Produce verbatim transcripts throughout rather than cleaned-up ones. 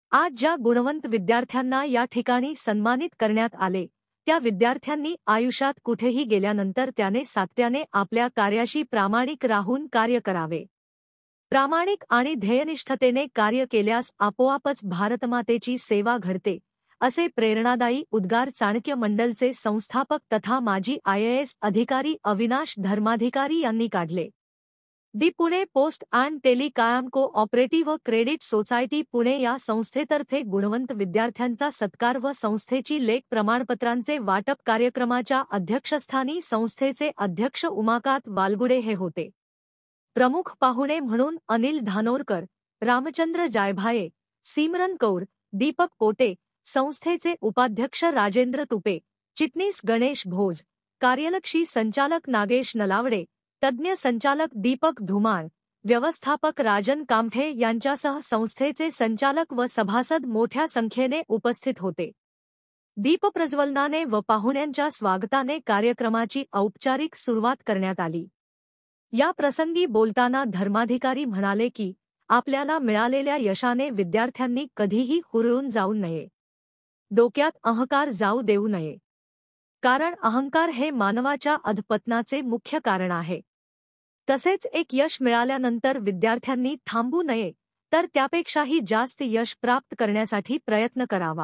आज ज्या गुणवंत विद्यार्थ्यांना या ठिकाणी सन्मानित करण्यात आले त्या विद्यार्थ्यांनी आयुष्यात कुठेही गेल्यानंतर त्याने सातत्याने आपल्या कार्याशी प्रामाणिक राहून कार्य करावे। प्रामाणिक आणि ध्येयनिष्ठतेने कार्य केल्यास आपोआपच भारतमातेची सेवा घडते, असे प्रेरणादायी उद्गार चाणक्य मंडलचे संस्थापक तथा माजी आय ए एस अधिकारी अविनाश धर्माधिकारी यांनी काढले। The Pune post and telecom cooperative credit society Pune या संस्थेतर्फे गुणवंत विद्यार्थ्यांचा सत्कार व संस्थेची लेख प्रमाणपत्रांचे वाटप कार्यक्रमाच्या अध्यक्षस्थानी संस्थेचे अध्यक्ष उमाकांत बालगुडे हे होते। प्रमुख पाहुणे म्हणून अनिल धानोरकर, रामचंद्र जायभाये, सिमरन कौर, दीपक पोटे, संस्थेचे उपाध्यक्ष राजेंद्र तुपे, चिटणीस गणेश भोज, कार्यलक्षी संचालक नागेश नलावडे, तज्ज्ञ संचालक दीपक धुमाळ, व्यवस्थापक राजन कामठे यांच्यासह संस्थेचे संचालक व सभासद मोठ्या संख्येने उपस्थित होते। दीपप्रज्वलनाने व पाहुण्यांच्या स्वागताने कार्यक्रमाची औपचारिक सुरुवात करण्यात आली। या प्रसंगी बोलताना धर्माधिकारी म्हणाले की आपल्याला मिळालेल्या यशाने विद्यार्थ्यांनी कधीही हुरळून जाऊ नये, डोक्यात अहंकार जाऊ देऊ नये, कारण अहंकार हे मानवाच्या अधपतनाचे मुख्य कारण आहे। तसेच एक यश मिळाल्यानंतर विद्यार्थ्यांनी थांबू नये, तर त्यापेक्षाही जास्त यश प्राप्त करण्यासाठी प्रयत्न करावा।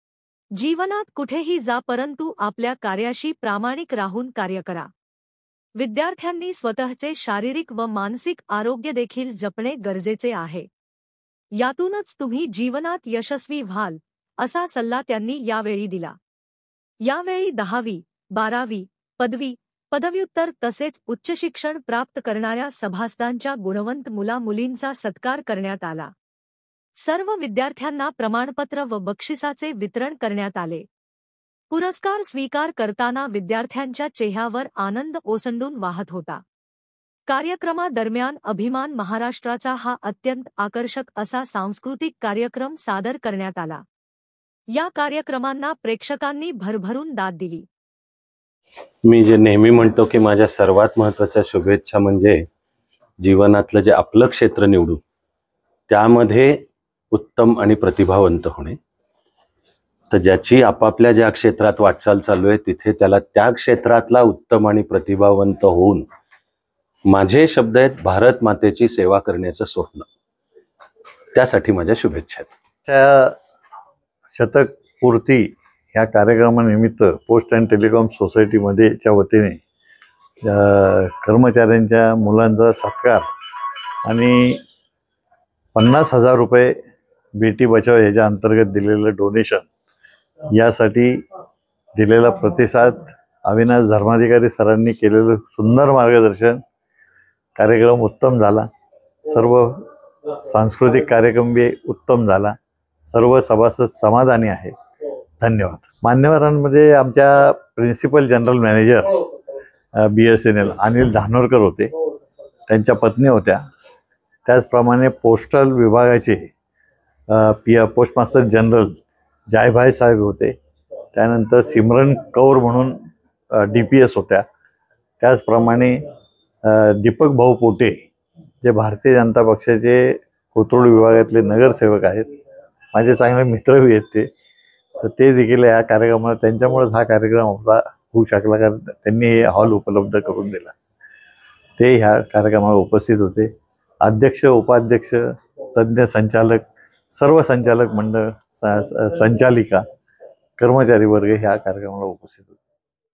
जीवनात कुठेही जा, परंतु आपल्या कार्याशी प्रामाणिक राहून कार्य करा। विद्यार्थ्यांनी स्वतःचे शारीरिक व मानसिक आरोग्य देखील जपणे गरजेचे आहे, यातूनच तुम्ही जीवनात यशस्वी व्हाल, असा सल्ला त्यांनी यावेळी दिला। यावेळी दहावी, बारावी, पदवी, पदव्युत्तर तसेच उच्च शिक्षण प्राप्त करणाऱ्या सभासदांच्या गुणवंत मुला-मुलींचा सत्कार करण्यात आला। सर्व विद्यार्थ्यांना प्रमाणपत्र व बक्षिसाचे वितरण करण्यात आले। पुरस्कार स्वीकार करताना विद्यार्थ्यांच्या चेहऱ्यावर आनंद ओसंडून वाहत होता। कार्यक्रमादरम्यान अभिमान महाराष्ट्राचा हा अत्यंत आकर्षक असा सांस्कृतिक कार्यक्रम सादर करण्यात आला। या कार्यक्रमांना प्रेक्षकांनी भरभरून दाद दिली। मी जे नेहमी म्हणतो की माझ्या सर्वात महत्त्वाच्या शुभेच्छा म्हणजे जीवनातलं जे आपलं क्षेत्र निवडू त्यामध्ये उत्तम आणि प्रतिभावंत होणे। तर ज्याची आपापल्या ज्या क्षेत्रात वाटचाल चालू आहे तिथे त्याला त्या क्षेत्रातला उत्तम आणि प्रतिभावंत होऊन माझे शब्द आहेत भारत मातेची सेवा करण्याचं स्वप्न, त्यासाठी माझ्या शुभेच्छा आहेत। त्या शतक पूर्ती या कार्यक्रमानिमित्त पोस्ट अँड टेलिकॉम सोसायटीमध्ये च्या वतीने कर्मचाऱ्यांच्या मुलांचा सत्कार आणि पन्नास हजार रुपये बेटी बचाव याच्या अंतर्गत दिलेलं डोनेशन यासाठी दिलेला प्रतिसाद, अविनाश धर्माधिकारी सरांनी केलेलं सुंदर मार्गदर्शन, कार्यक्रम उत्तम झाला। सर्व सांस्कृतिक कार्यक्रम बी उत्तम झाला। सर्व सभासद समाधानी आहे। धन्यवाद। मान्यवरांमध्ये आमच्या principal general manager B S N L Anil Dhanorkar होते, त्यांच्या पत्नी होत्या। त्याचप्रमाणे पोस्टल विभागाचे पी पोस्टमास्टर जनरल जायभाई साहेब होते। त्यानंतर सिमरन कौर म्हणून डी पी एस होत्या। त्याचप्रमाणे दीपक भाऊ पोटे जे भारतीय जनता पक्षाचे कोथरूड विभागातले नगरसेवक आहेत, माझे चांगले मित्रही आहेत ते, तर ते देखील या कार्यक्रमाला, त्यांच्यामुळेच हा कार्यक्रम आपला होऊ शकला, कारण त्यांनी हे हॉल उपलब्ध करून दिला। ते ह्या कार्यक्रमाला उपस्थित होते। अध्यक्ष, उपाध्यक्ष, तज्ज्ञ संचालक, सर्व संचालक मंडळ, संचालिका, कर्मचारी वर्ग ह्या कार्यक्रमाला उपस्थित होते।